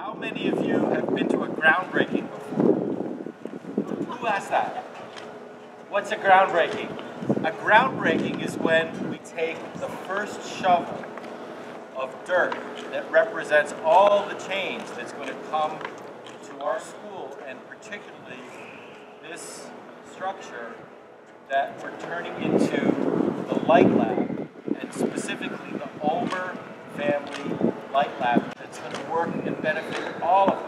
How many of you have been to a groundbreaking before? Who asked that? What's a groundbreaking? A groundbreaking is when we take the first shovel of dirt that represents all the change that's going to come to our school, and particularly this structure that we're turning into the Light Lab, and specifically the Ulmer Family Light Lab that's going to work and benefit all of